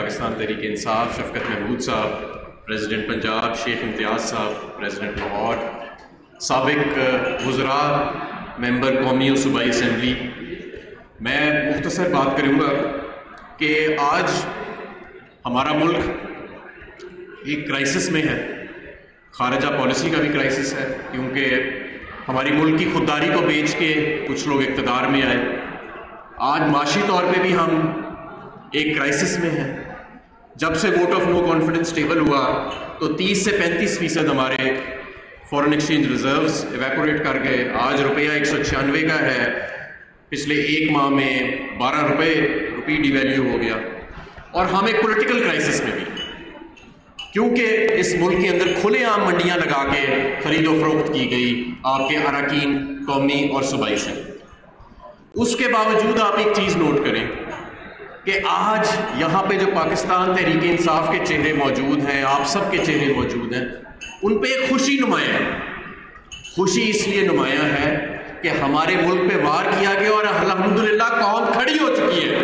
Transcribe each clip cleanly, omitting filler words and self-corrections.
پاکستان تحریک انصاف شفقت محمود صاحب، پریزیڈنٹ پنجاب شیخ امتیاز صاحب، پریزیڈنٹ لاہور، سابق وزراء، ممبر قومی و صوبائی اسمبلی، میں مختصر بات کروں گا کہ آج ہمارا ملک ایک کرائسس میں ہے، خارجہ پالیسی کا بھی کرائسس ہے، کیونکہ ہماری ملک کی خودداری کو بیچ کے کچھ لوگ اقتدار میں آئے۔ آج معاشی طور پہ بھی ہم ایک کرائسس میں ہیں۔ جب سے vote of no confidence table ہوا تو 30 سے 35% ہمارے فورن ایکسچینج ریزروز ایویپوریٹ کر گئے۔ آج روپیہ 196 کا ہے، پچھلے ایک ماہ میں 12 روپی ڈی ویلیو ہو گیا۔ اور ہم ایک پولیٹیکل کرائسس میں بھی، کیونکہ اس ملک کے اندر کھلے عام منڈیاں لگا کے خرید و فروخت کی گئی آپ کے اراکین قومی اور صوبائی سے۔ اس کے باوجود آپ ایک چیز نوٹ کریں کہ آج یہاں پہ جو پاکستان تحریک انصاف کے چہرے موجود ہیں، آپ سب کے چہرے موجود ہیں، ان پہ ایک خوشی نمایاں ہے۔ خوشی اس لیے نمایاں ہے کہ ہمارے ملک پہ وار کیا گیا اور الحمدللہ قوم کھڑی ہو چکی ہے،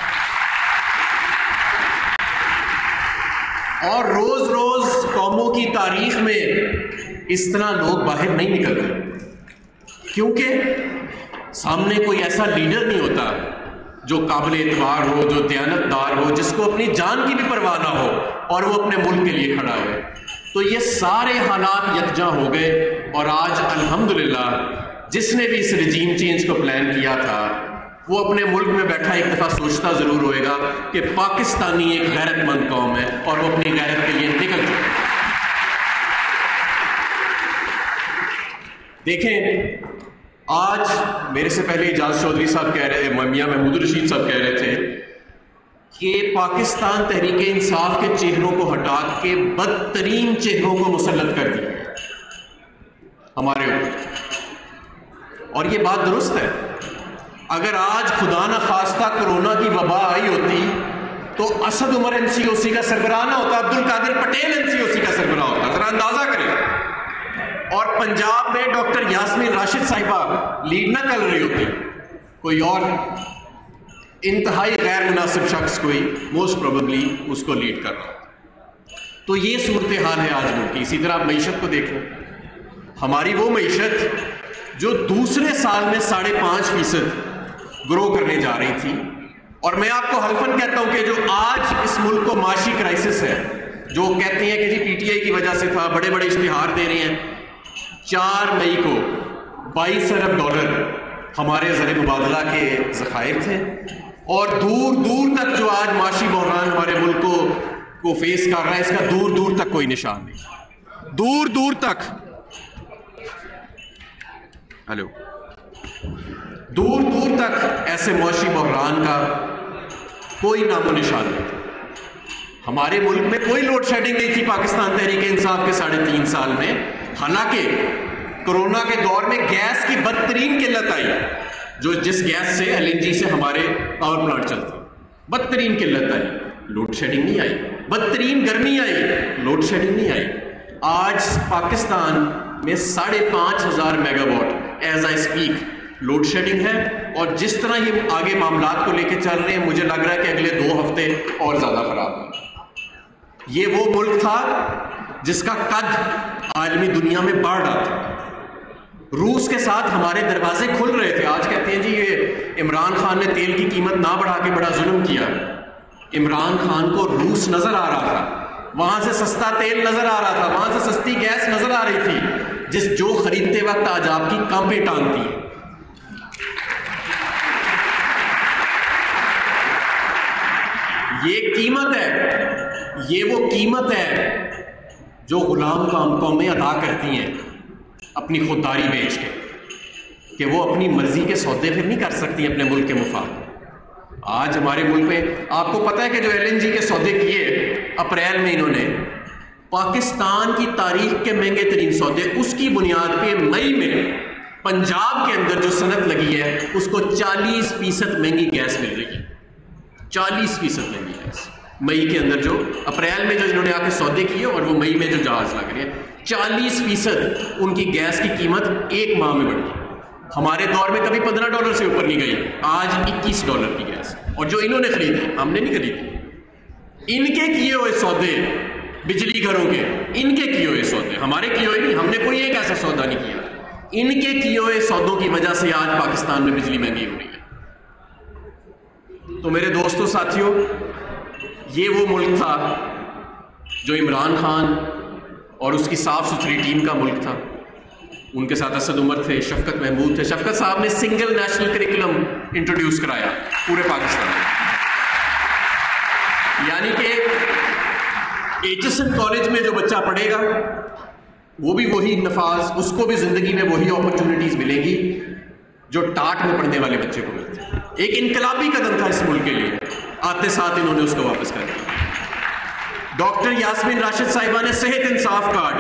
اور روز روز قوموں کی تاریخ میں اس طرح لوگ باہر نہیں نکلتے، کیونکہ سامنے کوئی ایسا لیڈر نہیں ہوتا جو قابل اعتبار ہو، جو دیانت دار ہو، جس کو اپنی جان کی بھی پرواہ نہ ہو اور وہ اپنے ملک کے لیے کھڑا ہے۔ تو یہ سارے حالات یکجا ہو گئے، اور آج الحمدللہ جس نے بھی اس رجیم چینج کو پلان کیا تھا وہ اپنے ملک میں بیٹھا ایک دفعہ سوچتا ضرور ہوئے گا کہ پاکستانی ایک غیرت مند قوم ہے اور وہ اپنی غیرت کے لیے نکل چکے۔ دیکھیں، آج میرے سے پہلے اعجاز چودھری صاحب کہہ رہے، میاں محمود الرشید صاحب کہہ رہے تھے کہ پاکستان تحریک انصاف کے چہروں کو ہٹا کے بدترین چہروں کو مسلط کر دیا ہمارے اوپر، اور یہ بات درست ہے۔ اگر آج خدا نہ خواستہ کرونا کی وبا آئی ہوتی تو اسد عمر NCOC کا سربراہ نہ ہوتا، عبدالقادر پٹیل NCOC کا سربراہ ہوتا، ذرا اندازہ کریں۔ اور پنجاب میں ڈاکٹر یاسمین راشد صاحبہ لیڈ نہ کر رہی ہوتی، کوئی اور انتہائی غیر مناسب شخص کوئی موسٹ پروبیبلی اس کو لیڈ کر رہا ہوتا۔ تو یہ صورتحال ہے آج ملک کی۔ اسی طرح آپ معیشت کو دیکھ لیں، ہماری وہ معیشت جو دوسرے سال میں 5.5% گرو کرنے جا رہی تھی، اور میں آپ کو حلفاً کہتا ہوں کہ جو آج اس ملک کو معاشی کرائسس ہے، جو کہتے ہیں کہ جی PTI کی وجہ سے تھا، بڑے بڑے اشتہار دے رہے ہیں، 4 مئی کو 22 ارب ڈالر ہمارے زر مبادلہ کے ذخائر تھے، اور دور دور تک جو آج معاشی بحران ہمارے ملک کو فیس کر رہا ہے، اس کا دور دور تک کوئی نشان نہیں، دور دور تک دور دور تک ایسے معاشی بحران کا کوئی نام و نشان نہیں۔ ہمارے ملک میں کوئی لوڈ شیڈنگ نہیں تھی پاکستان تحریک انصاف کے 3.5 سال میں، حالانکہ کرونا کے دور میں گیس کی بدترین قلت آئی، جو جس گیس سے LNG سے ہمارے پاور پلانٹ چلتے، بدترین قلت آئی، لوڈ شیڈنگ نہیں آئی۔ بدترین گرمی آئی، لوڈ شیڈنگ نہیں آئی۔ آج پاکستان میں 5,500 megawatt as I speak load shedding ہے، اور جس طرح یہ آگے معاملات کو لے کے چل رہے ہیں، مجھے لگ رہا ہے کہ اگلے 2 ہفتے اور زیادہ خراب ہیں۔ یہ وہ ملک تھا جس کا قد عالمی دنیا میں بڑھ رہا تھا، روس کے ساتھ ہمارے دروازے کھل رہے تھے۔ آج کہتے ہیں جی یہ عمران خان نے تیل کی قیمت نہ بڑھا کے بڑا ظلم کیا۔ عمران خان کو روس نظر آ رہا تھا، وہاں سے سستا تیل نظر آ رہا تھا، وہاں سے سستی گیس نظر آ رہی تھی، جو خریدتے وقت آج آپ کی کانپیں ٹانگتی ہے۔ یہ قیمت ہے، یہ وہ قیمت ہے جو غلام قومیں ادا کرتی ہیں اپنی خودداری بیچ کے، کہ وہ اپنی مرضی کے سودے پھر نہیں کر سکتی اپنے ملک کے مفاد۔ آج ہمارے ملک میں آپ کو پتہ ہے کہ جو LNG کے سودے کیے اپریل میں انہوں نے، پاکستان کی تاریخ کے مہنگے ترین سودے، اس کی بنیاد پہ مئی میں پنجاب کے اندر جو صنعت لگی ہے اس کو 40% مہنگی گیس مل رہی ہے، 40% مہنگی گیس مئی کے اندر، جو اپریل میں جو انہوں نے آ کے سودے کیے اور وہ مئی میں جو جہاز لگ رہے ہیں، 40% ان کی گیس کی قیمت ایک ماہ میں بڑھی۔ ہمارے دور میں کبھی $15 سے اوپر نہیں گئی، آج $21 کی گیس، اور جو انہوں نے خریدی ہم نے نہیں خریدی۔ ان کے کیے ہوئے سودے بجلی گھروں کے، ان کے کیے ہوئے سودے، ہمارے کیے ہوئے نہیں، ہم نے کوئی ایک ایسا سودا نہیں کیا، ان کے کیے ہوئے سودوں کی وجہ سے آج پاکستان میں بجلی مہنگی ہو رہی ہے۔ تو میرے دوستوں ساتھیوں، یہ وہ ملک تھا جو عمران خان اور اس کی صاف ستھری ٹیم کا ملک تھا۔ ان کے ساتھ اسد عمر تھے، شفقت محمود تھے۔ شفقت صاحب نے سنگل نیشنل کریکولم انٹروڈیوس کرایا پورے پاکستان میں، یعنی کہ ایچ ایس این کالج میں جو بچہ پڑھے گا وہ بھی وہی نفاذ، اس کو بھی زندگی میں وہی اپرچونٹیز ملیں گی جو ٹاٹ میں پڑھنے والے بچے کو ملتے ہیں۔ ایک انقلابی قدم تھا اس ملک کے لیے، آتے ساتھ انہوں نے اس کو واپس کر دیا۔ ڈاکٹر یاسمین راشد صاحبہ نے صحت انصاف کارڈ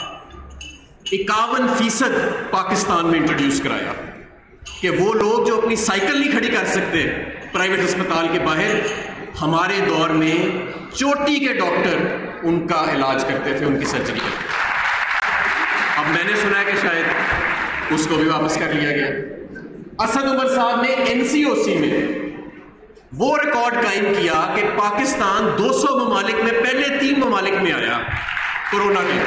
51% پاکستان میں انٹروڈیوس کرایا کہ وہ لوگ جو اپنی سائیکل نہیں کھڑی کر سکتے پرائیویٹ ہسپتال کے باہر، ہمارے دور میں چوٹی کے ڈاکٹر ان کا علاج کرتے تھے، ان کی سرجری کرتے تھے۔ اب میں نے سنا ہے کہ شاید اس کو بھی واپس کر لیا گیا۔ اسد عمر صاحب نے NCOC میں وہ ریکارڈ قائم کیا کہ پاکستان 200 ممالک میں پہلے 3 ممالک میں آیا کورونا کے،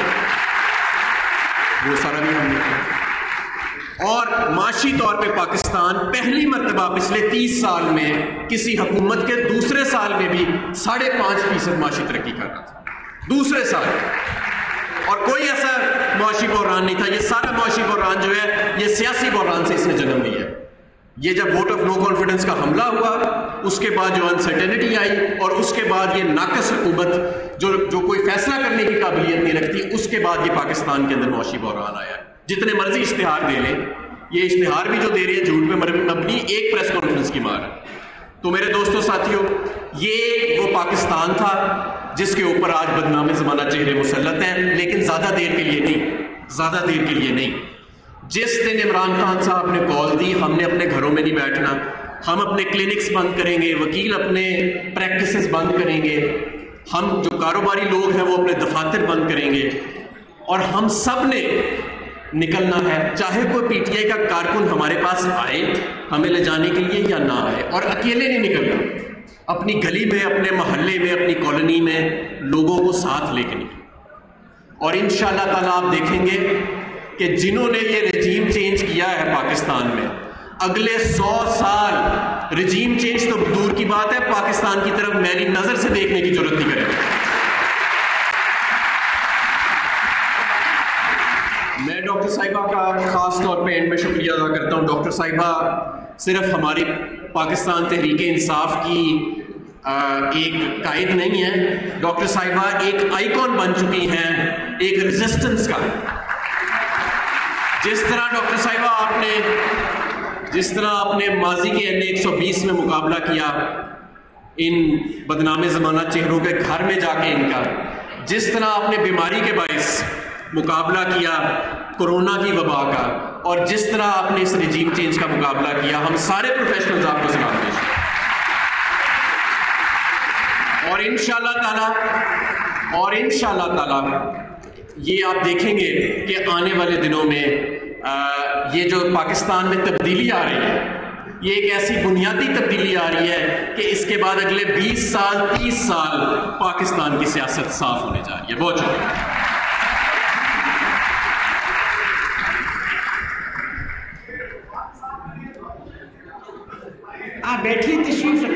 وہ سارا بھی ہم نے کیا۔ اور معاشی طور پہ پاکستان پہلی مرتبہ پچھلے 30 سال میں کسی حکومت کے دوسرے سال میں بھی 5.5% معاشی ترقی کر رہا تھا، دوسرے سال۔ اور کوئی ایسا معاشی بحران نہیں تھا، یہ سارا معاشی بحران جو ہے یہ سیاسی بحران سے اس نے جنم لیا۔ یہ جب ووٹ آف نو کانفیڈنس کا حملہ ہوا، اس کے بعد جو انسرٹینٹی آئی، اور اس کے بعد یہ ناقص حکومت جو کوئی فیصلہ کرنے کی قابلیت نہیں رکھتی، اس کے بعد یہ پاکستان کے اندر معاشی بحران آیا۔ جتنے مرضی اشتہار دے لیں، یہ اشتہار بھی جو دے رہے ہیں جھوٹ پہ مبنی ایک پریس کانفرنس کی مار ہے۔ تو میرے دوستوں ساتھیوں، یہ وہ پاکستان تھا جس کے اوپر آج بدنام زمانہ چہرے مسلط ہیں، لیکن زیادہ دیر کے لیے نہیں، زیادہ دیر کے لیے نہیں۔ جس دن عمران خان صاحب نے کال دی، ہم نے اپنے گھروں میں نہیں بیٹھنا، ہم اپنے کلینکس بند کریں گے، وکیل اپنے پریکٹسز بند کریں گے، ہم جو کاروباری لوگ ہیں وہ اپنے دفاتر بند کریں گے، اور ہم سب نے نکلنا ہے، چاہے کوئی پی ٹی آئی کا کارکن ہمارے پاس آئے ہمیں لے جانے کے لیے یا نہ آئے، اور اکیلے نہیں نکلنا، اپنی گلی میں، اپنے محلے میں، اپنی کالونی میں لوگوں کو ساتھ لے کے نکلنا۔ اور انشاءاللہ تعالیٰ آپ دیکھیں گے کہ جنہوں نے یہ رجیم چینج کیا ہے پاکستان میں، اگلے 100 سال رجیم چینج تو دور کی بات ہے، پاکستان کی طرف میلی نظر سے دیکھنے کی ضرورت نہیں کرے گا۔ میں ڈاکٹر صاحبہ کا خاص طور پہ اینڈ میں شکریہ ادا کرتا ہوں۔ ڈاکٹر صاحبہ صرف ہماری پاکستان تحریک انصاف کی ایک قائد نہیں ہے، ڈاکٹر صاحبہ ایک آئیکن بن چکی ہیں ایک ریزسٹنس کا۔ جس طرح ڈاکٹر صاحبہ جس طرح آپ نے ماضی کے N120 میں مقابلہ کیا ان بدنام زمانہ چہروں کے گھر میں جا کے ان کا، جس طرح آپ نے بیماری کے باعث مقابلہ کیا کورونا کی وبا کا، اور جس طرح آپ نے اس رجیم چینج کا مقابلہ کیا، ہم سارے پروفیشنلز آپ کو سلام پیش کریں۔ اور انشاءاللہ تعالیٰ یہ آپ دیکھیں گے کہ آنے والے دنوں میں یہ جو پاکستان میں تبدیلی آ رہی ہے، یہ ایک ایسی بنیادی تبدیلی آ رہی ہے کہ اس کے بعد اگلے 20 سال 30 سال پاکستان کی سیاست صاف ہونے جا رہی ہے۔ بہت شکریہ۔ آپ بیٹھیے، تشریف